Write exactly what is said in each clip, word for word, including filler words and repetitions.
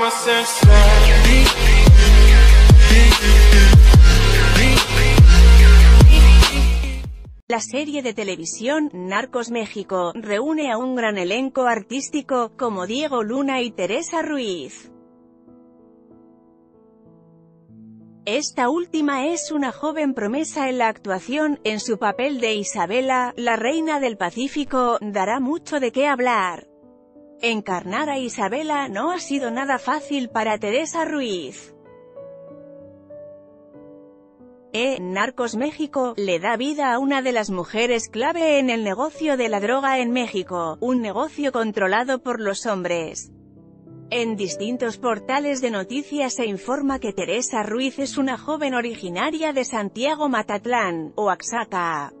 La serie de televisión Narcos México reúne a un gran elenco artístico, como Diego Luna y Teresa Ruiz. Esta última es una joven promesa en la actuación. En su papel de Isabela, la reina del Pacífico, dará mucho de qué hablar. Encarnar a Isabela no ha sido nada fácil para Teresa Ruiz. En Narcos México, le da vida a una de las mujeres clave en el negocio de la droga en México, un negocio controlado por los hombres. En distintos portales de noticias se informa que Teresa Ruiz es una joven originaria de Santiago Matatlán, Oaxaca.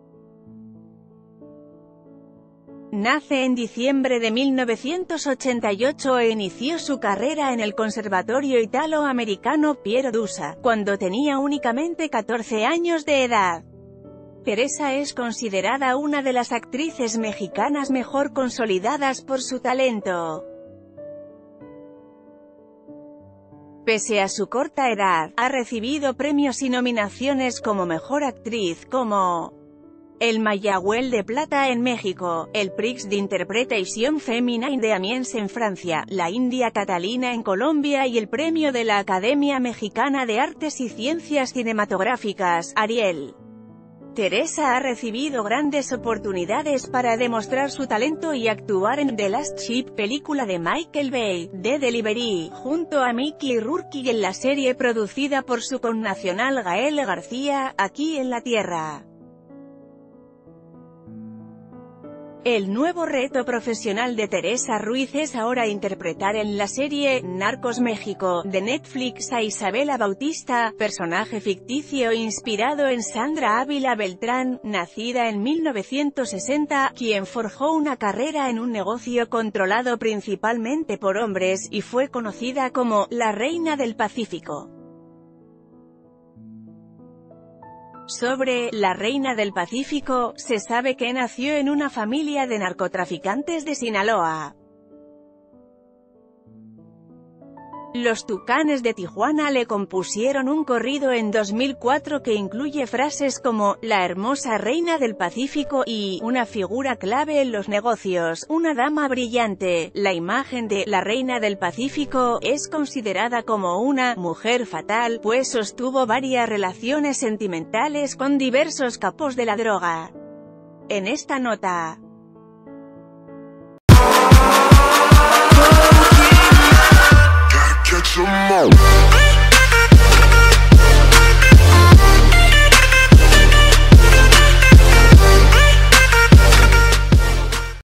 Nace en diciembre de mil novecientos ochenta y ocho e inició su carrera en el Conservatorio Italo-Americano Piero Dusa, cuando tenía únicamente catorce años de edad. Teresa es considerada una de las actrices mexicanas mejor consolidadas por su talento. Pese a su corta edad, ha recibido premios y nominaciones como Mejor Actriz, como el Mayagüel de Plata en México, el Prix d'Interpretation Féminin de Amiens en Francia, la India Catalina en Colombia y el premio de la Academia Mexicana de Artes y Ciencias Cinematográficas, Ariel. Teresa ha recibido grandes oportunidades para demostrar su talento y actuar en The Last Ship, película de Michael Bay, The Delivery, junto a Mickey Rourke y en la serie producida por su connacional Gael García, Aquí en la Tierra. El nuevo reto profesional de Teresa Ruiz es ahora interpretar en la serie Narcos México, de Netflix a Isabela Bautista, personaje ficticio inspirado en Sandra Ávila Beltrán, nacida en mil novecientos sesenta, quien forjó una carrera en un negocio controlado principalmente por hombres, y fue conocida como la Reina del Pacífico. Sobre la Reina del Pacífico, se sabe que nació en una familia de narcotraficantes de Sinaloa. Los Tucanes de Tijuana le compusieron un corrido en dos mil cuatro que incluye frases como «la hermosa reina del Pacífico» y «una figura clave en los negocios, una dama brillante». La imagen de «la reina del Pacífico» es considerada como una «mujer fatal», pues sostuvo varias relaciones sentimentales con diversos capos de la droga. En esta nota, catch 'em all.